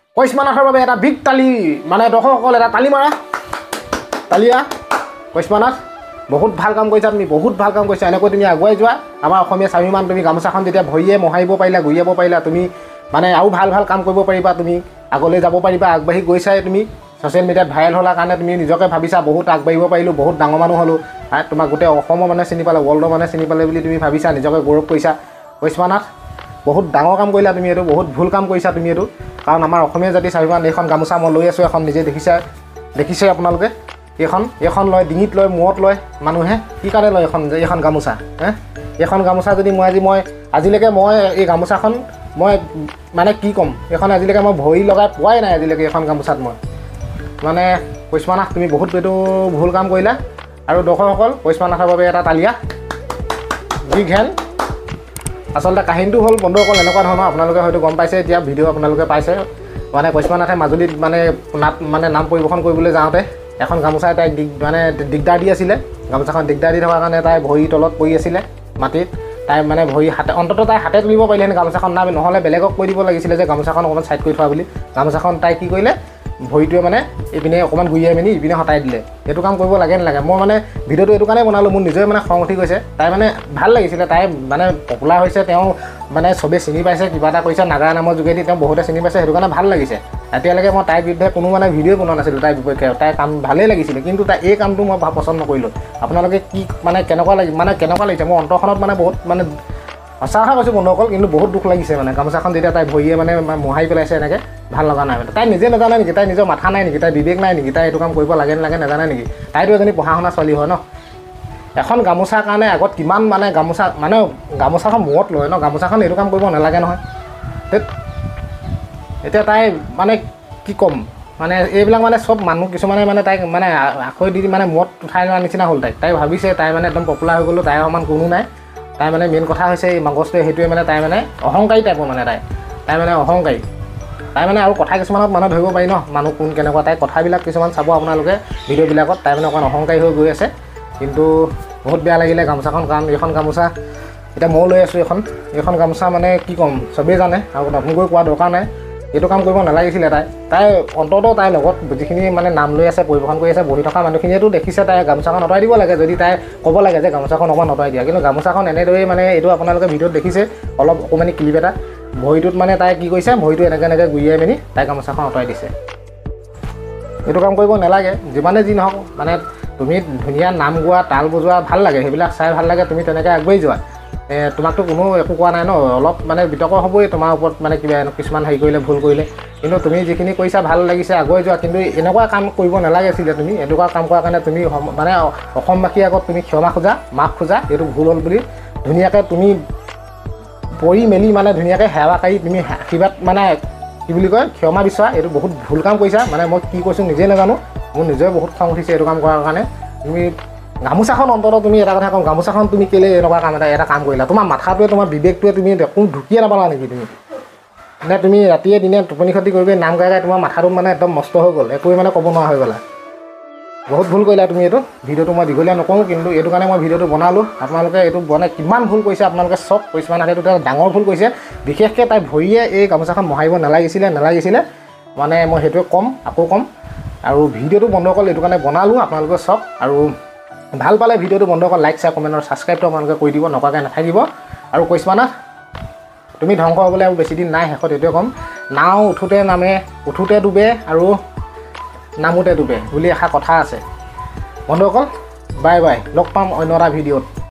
কৈষ্মানাথৰ বাবে এটা বিগ তালি মানে দৰ্শকসকল এটা তালি মাৰা তালিয়া কৈষ্মানাথ বহুত ভাল কাম কৰিছা তুমি বহুত ভাল কাম কৰিছা এনেকৈ তুমি আগুৱাই যোৱা আমাৰ অসমীয়া স্বাভিমান তুমি গামোচাখন যেতিয়া ভৰিয়ে মহাৰিব পাৰিলা গুৰিয়াব পাৰিলা তুমি মানে আৰু ভাল ভাল কাম কৰিব পাৰিবা তুমি আগলৈ যাব পাৰিবা আগবাঢ়ি গৈছাই তুমি ছ'চিয়েল মিডিয়াত ভাইৰেল হ'লা কাৰণে তুমি নিজকে ভাবিছা বহুত আগবাঢ়িব পাৰিলোঁ বহুত ডাঙৰ মানুহ হ'লোঁ তোমাক গোটেই অসমৰ মানুহে চিনি পালে ৱৰ্ল্ডৰ মানুহে চিনি পালে বুলি তুমি ভাবিছা নিজকে গৌৰৱ কৰিছা কৈষ্মানাথ বহুত ডাঙৰ কাম কৰিলা তুমি এইটো বহুত ভুল কাম কৰিছা তুমি এইটো কাৰণ আমাৰ অসমীয়া জাতিৰ স্বাভিমান এইখন গামোচা মই লৈ আছোঁ এখন নিজে দেখিছে আপোনালোকে এইখন লয় ডিঙিত লয় মূৰত লয় মানুহে কি কাৰণে লয় এইখন গামোচা এইখন গামোচা যদি মই আজিলৈকে মই এই গামোচাখন মই মানে কি ক'ম এইখন আজিলৈকে মই ভৰি লগাই পোৱাই নাই আজিলৈকে এইখন গামোচাত মই মানে কৈষ্মানাথ তুমি বহুত এইটো ভুল কাম কৰিলা আৰু দৰ্শকসকল কৈষ্মানাথৰ বাবে এটা তালিয়া বিগ হেণ্ড আচলতে কাহিনীটো হ'ল বন্ধুসকল এনেকুৱা ধৰণৰ আপোনালোকে হয়তো গম পাইছে এতিয়া ভিডিঅ' আপোনালোকে পাইছে মানে কৈষ্মানাথে মাজুলীত মানে নাম পৰিৱেশন কৰিবলৈ যাওঁতে এখন গামোচাই তাইক দিগদাৰ দি আছিলে গামোচাখন দিগদাৰ দি থকাৰ কাৰণে তাই ভৰি তলত পৰি আছিলে মাটিত তাই মানে ভৰি হাতে অন্ততঃ তাই হাতে তুলিব পাৰিলেহেঁতেন গামোচাখন নাম নহ'লে বেলেগক কৈ দিব লাগিছিলে যে গামোচাখন অকণমান ছাইড কৰি থোৱা বুলি গামোচাখন তাই কি কৰিলে ভৰিটোৱে মানে ইপিনে অকণমান গুৰিয়াই মেলি ইপিনে হটাই দিলে এইটো কাম কৰিব লাগে নালাগে মই মানে ভিডিঅ'টো এইটো কাৰণে বনালোঁ মোৰ নিজে মানে খং উঠি গৈছে তাই মানে ভাল লাগিছিলে তাই মানে পপুলাৰ হৈছে তেওঁ মানে চবেই চিনি পাইছে কিবা এটা কৰিছে নাগা নামৰ যোগেদি তেওঁ বহুতে চিনি পাইছে সেইটো কাৰণে ভাল লাগিছে এতিয়ালৈকে মই তাইৰ বিৰুদ্ধে কোনো মানে ভিডিঅ' বনোৱা নাছিলোঁ তাইৰ বিপক্ষে তাইৰ কাম ভালেই লাগিছিলে কিন্তু তাই এই কামটো মই পচন্দ নকৰিলোঁ আপোনালোকে কি মানে কেনেকুৱা লাগিছে মোৰ অন্তৰখনত মানে বহুত মানে সঁচা কথা কৈছোঁ বন্ধুসকল কিন্তু বহুত দুখ লাগিছে মানে গামোচাখন যেতিয়া তাই ভৰিয়ে মানে মোহাৰি পেলাইছে এনেকৈ ভাল লগা নাই মানে তাই নিজে নাজানে নেকি তাই নিজৰ মাথা নাই নেকি তাই বিবেক নাই নেকি তাই এইটো কাম কৰিব লাগে নালাগে নাজানে নেকি তাইতো এজনী পঢ়া শুনা ছোৱালী হয় ন এখন গামোচাৰ কাৰণে আগত কিমান মানে গামোচাখন মূৰত লয় ন গামোচাখন এইটো কাম কৰিব নালাগে নহয় এতিয়া তাই মানে কি ক'ম মানে এইবিলাক মানে চব মানুহ কিছুমানে মানে তাইক মানে আখৈ দি মানে মূৰত উঠাই লোৱাৰ নিচিনা হ'ল তাই ভাবিছে তাই মানে একদম পপুলাৰ হৈ গ'লোঁ তাইৰ সমান কোনো নাই তাই মানে মেইন কথা হৈছে এই মগজটোৱে সেইটোৱে মানে তাই মানে অহংকাৰী টাইপৰ মানে তাই মানে অহংকাৰী তাই মানে আৰু কথা কিছুমানত মানুহ ধৰিব পাৰি ন মানুহ কোন কেনেকুৱা তাই কথাবিলাক কিছুমান চাব আপোনালোকে ভিডিঅ'বিলাকত তাই মানে অকণ অহংকাৰী হৈ গৈ আছে কিন্তু বহুত বেয়া লাগিলে গামোচাখন কাৰণ এইখন গামোচা এতিয়া মই লৈ আছোঁ এইখন গামোচা মানে কি ক'ম চবেই জানে আৰু নতুনকৈ কোৱা দৰকাৰ নাই এইটো কাম কৰিব নালাগিছিলে তাই অন্ততঃ তাইৰ লগত যিখিনি মানে নাম লৈ আছে পৰিৱেশন কৰি আছে বহি থকা মানুহখিনিয়েতো দেখিছে তাই গামোচাখন আঁতৰাই দিব লাগে যদি তাই ক'ব লাগে যে গামোচাখন অকণমান আঁতৰাই দিয়া কিন্তু গামোচাখন এনেদৰেই মানে এইটো আপোনালোকে ভিডিঅ'ত দেখিছে অলপ অকণমানি ক্লিপ এটা ভৰিটোত মানে তাই কি কৰিছে ভৰিটো এনেকৈ গুৰিয়াই মেলি তাই গামোচাখন আঁতৰাই দিছে এইটো কাম কৰিব নালাগে যিমানে যি নহওক মানে তুমি ধুনীয়া নাম গোৱা তাল বজোৱা ভাল লাগে সেইবিলাক চাই ভাল লাগে তুমি তেনেকৈ আগবাঢ়ি যোৱা তোমাকতো কোনো একো কোৱা নাই ন অলপ মানে বিতৰ্ক হ'বই তোমাৰ ওপৰত মানে কিবা কিছুমান হেৰি কৰিলে ভুল কৰিলে কিন্তু তুমি যিখিনি কৰিছা ভাল লাগিছে আগুৱাই যোৱা কিন্তু এনেকুৱা কাম কৰিব নালাগিছিলে তুমি এনেকুৱা কাম কৰাৰ কাৰণে তুমি মানে অসমবাসীৰ আগত তুমি ক্ষমা খোজা মাফ খোজা এইটো ভুল হ'ল বুলি ধুনীয়াকৈ তুমি পৰি মেলি মানে ধুনীয়াকৈ সেৱাকাৰী তুমি আশীৰ্বাদ মানে কি বুলি কয় ক্ষমা বিচৰা এইটো বহুত ভুল কাম কৰিছা মানে মই কি কৈছোঁ নিজে নাজানো মোৰ নিজে বহুত খং উঠিছে এইটো কাম কৰাৰ কাৰণে তুমি গামোচাখন অন্ততঃ তুমি এটা কথা কওঁ গামোচাখন তুমি কেলে এনেকুৱা কাম এটা কাম কৰিলা তোমাৰ মাথাটোৱে তোমাৰ বিবেকটোৱে তুমি কোনো ঢুকিয়ে নাপালা নেকি তুমি নে তুমি ৰাতিয়ে দিনে টোপনি ক্ষতি কৰি নাম গাই তোমাৰ মাথাটো মানে একদম নষ্ট হৈ গ'ল একোৱে মানে ক'ব নোৱাৰা হৈ গ'লা বহুত ভুল কৰিলা তুমি এইটো ভিডিঅ'টো মই দীঘলীয়া নকৰোঁ কিন্তু এইটো কাৰণে মই ভিডিঅ'টো বনালোঁ আপোনালোকে এইটো বনাই কিমান ভুল কৰিছে আপোনালোকে চব কৈষ্মানাথে এইটো ডাঙৰ ভুল কৰিছে বিশেষকৈ তাই ভৰিয়ে এই গামোচাখন মোহাৰিব নালাগিছিলে মানে মই সেইটোৱে আকৌ ক'ম আৰু ভিডিঅ'টো বন্ধুসকল এইটো কাৰণে বনালোঁ আপোনালোকে চব আৰু ভাল পালে ভিডিঅ'টো বন্ধুসকল লাইক শ্বেয়াৰ কমেণ্ট আৰু ছাবস্ক্ৰাইবটো আপোনালোকে কৰি দিব নকৰাকৈ নাথাকিব আৰু কৈষ্মানাথ তুমি ধ্বংস হ'বলৈ আৰু বেছি দিন নাই শেষত এইটোৱে ক'ম নাও উঠোতে ডুবে আৰু নামোতে ডুবে বুলি এষাৰ কথা আছে বন্ধুসকল বাই বাই লগ পাম অন্য এটা ভিডিঅ'ত